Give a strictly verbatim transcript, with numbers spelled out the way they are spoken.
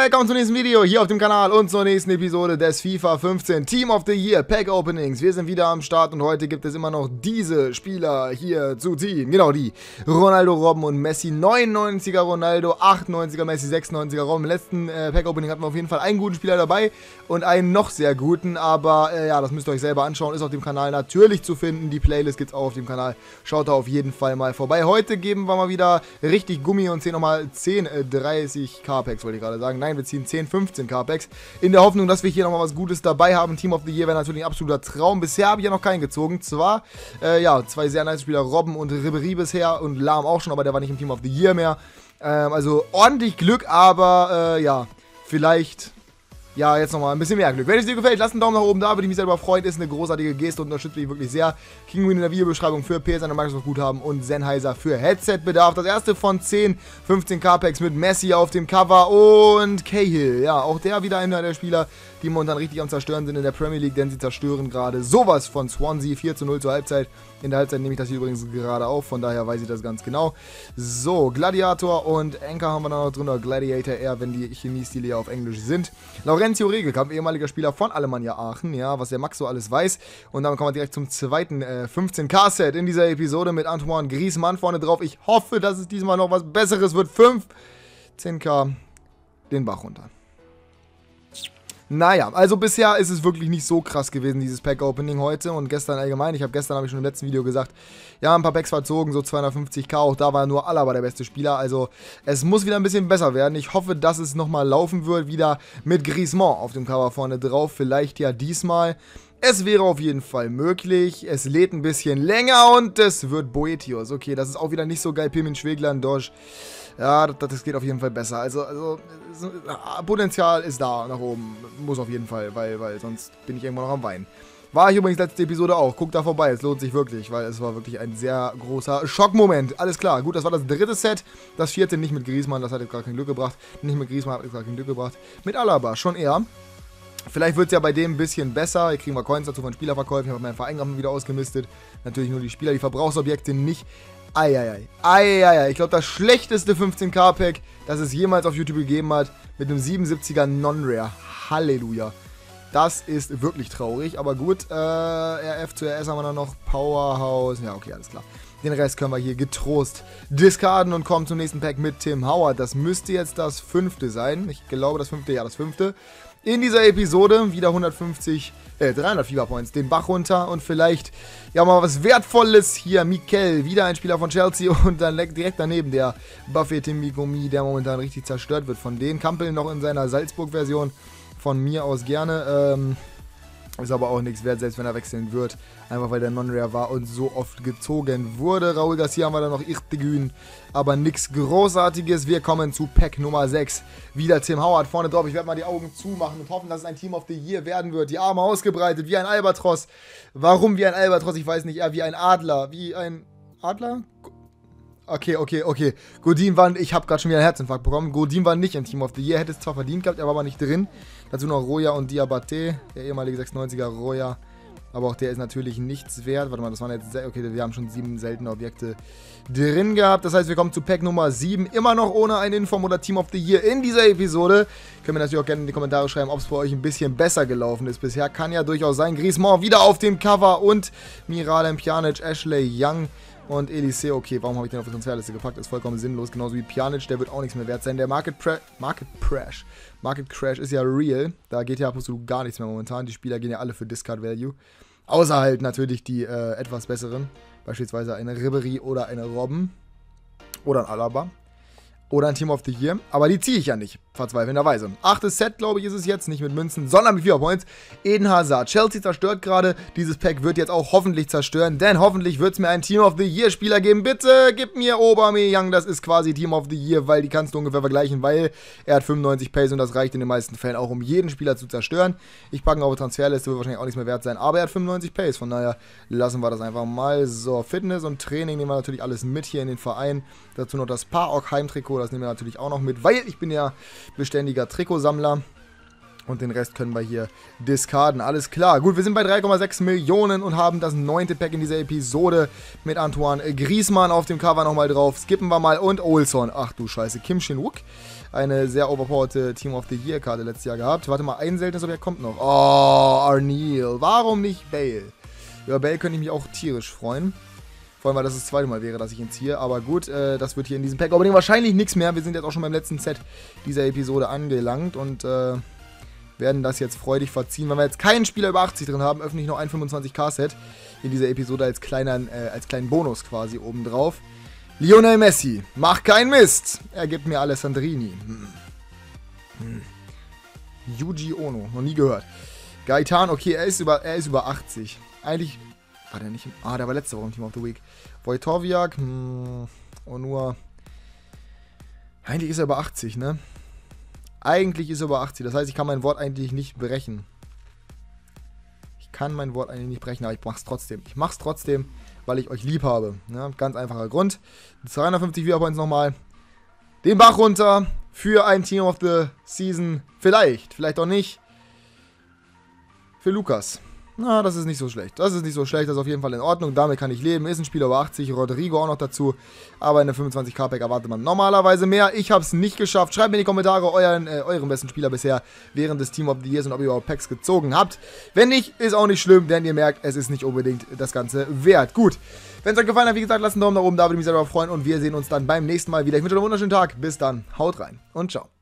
Willkommen zum nächsten Video hier auf dem Kanal und zur nächsten Episode des FIFA fünfzehn Team of the Year Pack Openings. Wir sind wieder am Start und heute gibt es immer noch diese Spieler hier zu ziehen. Genau die. Ronaldo, Robben und Messi. neunundneunziger Ronaldo, achtundneunziger Messi, sechsundneunziger Robben. Im letzten äh, Pack Opening hatten wir auf jeden Fall einen guten Spieler dabei und einen noch sehr guten. Aber äh, ja, das müsst ihr euch selber anschauen. Ist auf dem Kanal natürlich zu finden. Die Playlist gibt es auch auf dem Kanal. Schaut da auf jeden Fall mal vorbei. Heute geben wir mal wieder richtig Gummi und ziehen nochmal zehn, dreißig K Packs, wollte ich gerade sagen. Nein, wir ziehen zehn, fünfzehn K Packs. In der Hoffnung, dass wir hier nochmal was Gutes dabei haben. Team of the Year wäre natürlich ein absoluter Traum. Bisher habe ich ja noch keinen gezogen. Zwar, äh, ja, zwei sehr nice Spieler, Robben und Ribéry bisher und Lahm auch schon, aber der war nicht im Team of the Year mehr. Ähm, also ordentlich Glück, aber äh, ja, vielleicht... Ja, jetzt nochmal ein bisschen mehr Glück. Wenn es dir gefällt, lasst einen Daumen nach oben da, würde ich mich selber freuen. Ist eine großartige Geste und unterstützt mich wirklich sehr. Kinguin in der Videobeschreibung für P S N und Microsoft Guthaben und Sennheiser für Headset-Bedarf. Das erste von zehn, fünfzehn K Packs mit Messi auf dem Cover und Cahill. Ja, auch der wieder einer der Spieler, die momentan richtig am Zerstören sind in der Premier League, denn sie zerstören gerade sowas von Swansea. vier zu null zur Halbzeit. In der Halbzeit nehme ich das hier übrigens gerade auf, von daher weiß ich das ganz genau. So, Gladiator und Anchor haben wir da noch drin, oder Gladiator eher, wenn die Chemiestile ja auf Englisch sind. Laurentio Regelkamp, ehemaliger Spieler von Alemannia Aachen, ja, was der Max so alles weiß. Und damit kommen wir direkt zum zweiten äh, fünfzehn K Set in dieser Episode mit Antoine Griezmann vorne drauf. Ich hoffe, dass es diesmal noch was Besseres wird. fünfzehn K, den Bach runter. Naja, also bisher ist es wirklich nicht so krass gewesen, dieses Pack-Opening heute und gestern allgemein. Ich habe gestern, habe ich schon im letzten Video gesagt, ja, ein paar Packs verzogen, so zweihundertfünfzig K, auch da war nur Alaba der beste Spieler. Also es muss wieder ein bisschen besser werden. Ich hoffe, dass es nochmal laufen wird, wieder mit Griezmann auf dem Cover vorne drauf, vielleicht ja diesmal. Es wäre auf jeden Fall möglich, es lädt ein bisschen länger und es wird Boetius. Okay, das ist auch wieder nicht so geil, Pirmin Schwegler, Dosch. Ja, das, das geht auf jeden Fall besser. Also, also so, Potenzial ist da nach oben. Muss auf jeden Fall, weil, weil sonst bin ich irgendwann noch am Weinen. War ich übrigens letzte Episode auch. Guckt da vorbei, es lohnt sich wirklich, weil es war wirklich ein sehr großer Schockmoment. Alles klar, gut, das war das dritte Set. Das vierte nicht mit Griezmann, das hat jetzt gar kein Glück gebracht. Nicht mit Griezmann hat jetzt gar kein Glück gebracht. Mit Alaba, schon eher. Vielleicht wird es ja bei dem ein bisschen besser. Hier kriegen wir Coins dazu von Spielerverkäufen. Ich habe meinen Verein wieder ausgemistet. Natürlich nur die Spieler, die Verbrauchsobjekte nicht. Eieiei. Eieiei. Ich glaube, das schlechteste fünfzehn K Pack, das es jemals auf YouTube gegeben hat, mit einem siebenundsiebziger Non-Rare. Halleluja. Das ist wirklich traurig, aber gut. Äh, R F zu R S haben wir dann noch. Powerhouse. Ja, okay, alles klar. Den Rest können wir hier getrost discarden und kommen zum nächsten Pack mit Tim Howard. Das müsste jetzt das fünfte sein. Ich glaube, das fünfte, ja, das fünfte. In dieser Episode wieder hundertfünfzig, äh, dreihundert Fever Points, den Bach runter und vielleicht, ja, mal was Wertvolles hier. Mikel, wieder ein Spieler von Chelsea und dann direkt daneben der Buffet Mikomi, der momentan richtig zerstört wird von denen. Kampel noch in seiner Salzburg-Version, von mir aus gerne, ähm... ist aber auch nichts wert, selbst wenn er wechseln wird. Einfach weil der Non-Rare war und so oft gezogen wurde. Raul Garcia haben wir dann noch Irtegün. Aber nichts Großartiges. Wir kommen zu Pack Nummer sechs. Wieder Tim Howard vorne drauf. Ich werde mal die Augen zumachen und hoffen, dass es ein Team of the Year werden wird. Die Arme ausgebreitet, wie ein Albatros. Warum wie ein Albatros? Ich weiß nicht. Eher wie ein Adler. Wie ein Adler? Okay, okay, okay. Godin war, ich habe gerade schon wieder einen Herzinfarkt bekommen. Godin war nicht im Team of the Year. Hätte es zwar verdient gehabt, er war aber nicht drin. Dazu noch Roya und Diabate, der ehemalige sechsundneunziger Roya. Aber auch der ist natürlich nichts wert. Warte mal, das waren jetzt, okay, wir haben schon sieben seltene Objekte drin gehabt. Das heißt, wir kommen zu Pack Nummer sieben. Immer noch ohne ein Inform oder Team of the Year in dieser Episode. Könnt ihr natürlich auch gerne in die Kommentare schreiben, ob es bei euch ein bisschen besser gelaufen ist. Bisher kann ja durchaus sein. Griezmann wieder auf dem Cover und Miralem Pjanic, Ashley Young. Und Elise, okay, warum habe ich den auf die Transferliste gepackt? Ist vollkommen sinnlos, genauso wie Pjanic, der wird auch nichts mehr wert sein. Der Market, Pre Market Crash Market Crash ist ja real, da geht ja absolut gar nichts mehr momentan. Die Spieler gehen ja alle für Discard Value. Außer halt natürlich die äh, etwas besseren, beispielsweise eine Ribéry oder eine Robben oder ein Alaba. Oder ein Team of the Year. Aber die ziehe ich ja nicht, verzweifelnderweise. Achtes Set, glaube ich, ist es jetzt. Nicht mit Münzen, sondern mit vier Points. Eden Hazard. Chelsea zerstört gerade. Dieses Pack wird jetzt auch hoffentlich zerstören. Denn hoffentlich wird es mir einen Team of the Year Spieler geben. Bitte gib mir Aubameyang. Das ist quasi Team of the Year, weil die kannst du ungefähr vergleichen, weil er hat fünfundneunzig Pace und das reicht in den meisten Fällen auch, um jeden Spieler zu zerstören. Ich packe ihn auf die Transferliste, wird wahrscheinlich auch nichts mehr wert sein. Aber er hat fünfundneunzig Pace. Von daher lassen wir das einfach mal. So, Fitness und Training nehmen wir natürlich alles mit hier in den Verein. Dazu noch das Park Heimtrikot. Das nehmen wir natürlich auch noch mit, weil ich bin ja beständiger Trikotsammler. Und den Rest können wir hier discarden. Alles klar. Gut, wir sind bei drei Komma sechs Millionen und haben das neunte Pack in dieser Episode mit Antoine Griezmann auf dem Cover nochmal drauf. Skippen wir mal. Und Olson. Ach du Scheiße. Kim Shin-wook. Eine sehr overpowerte Team of the Year Karte letztes Jahr gehabt. Warte mal, ein seltenes Objekt kommt noch. Oh, Arneal. Warum nicht Bale? Über Bale könnte ich mich auch tierisch freuen. Vor allem, weil das das zweite Mal wäre, dass ich ihn ziehe. Aber gut, äh, das wird hier in diesem Pack Opening wahrscheinlich nichts mehr. Wir sind jetzt auch schon beim letzten Set dieser Episode angelangt. Und, äh... werden das jetzt freudig verziehen. Wenn wir jetzt keinen Spieler über achtzig drin haben, öffne ich noch ein fünfundzwanzig K-Set in dieser Episode als, kleiner, äh, als kleinen Bonus quasi obendrauf. Lionel Messi, mach keinen Mist! Er gibt mir Alessandrini. Hm. Hm. Yuji Ono, noch nie gehört. Gaetan, okay, er ist über, er ist über achtzig. Eigentlich war der nicht im... Ah, der war letzte Woche im Team of the Week. Wojtowiak, hm, Onur. Eigentlich ist er über achtzig, ne? Eigentlich ist er über achtzig, das heißt, ich kann mein Wort eigentlich nicht brechen. Ich kann mein Wort eigentlich nicht brechen, aber ich mach's trotzdem. Ich mach's trotzdem, weil ich euch lieb habe. Ja, ganz einfacher Grund. zweihundertfünfzig Viewer-Points nochmal. Den Bach runter für ein Team of the Season. Vielleicht, vielleicht auch nicht. Für Lukas. Na, das ist nicht so schlecht. Das ist nicht so schlecht, das ist auf jeden Fall in Ordnung. Damit kann ich leben. Ist ein Spieler über achtzig, Rodrigo auch noch dazu. Aber in der fünfundzwanzig K-Pack erwartet man normalerweise mehr. Ich habe es nicht geschafft. Schreibt mir in die Kommentare euren, äh, euren besten Spieler bisher während des Team of the Years und ob ihr überhaupt Packs gezogen habt. Wenn nicht, ist auch nicht schlimm, denn ihr merkt, es ist nicht unbedingt das Ganze wert. Gut, wenn es euch gefallen hat, wie gesagt, lasst einen Daumen nach oben da, würde mich sehr darüber freuen. Und wir sehen uns dann beim nächsten Mal wieder. Ich wünsche euch einen wunderschönen Tag. Bis dann. Haut rein und ciao.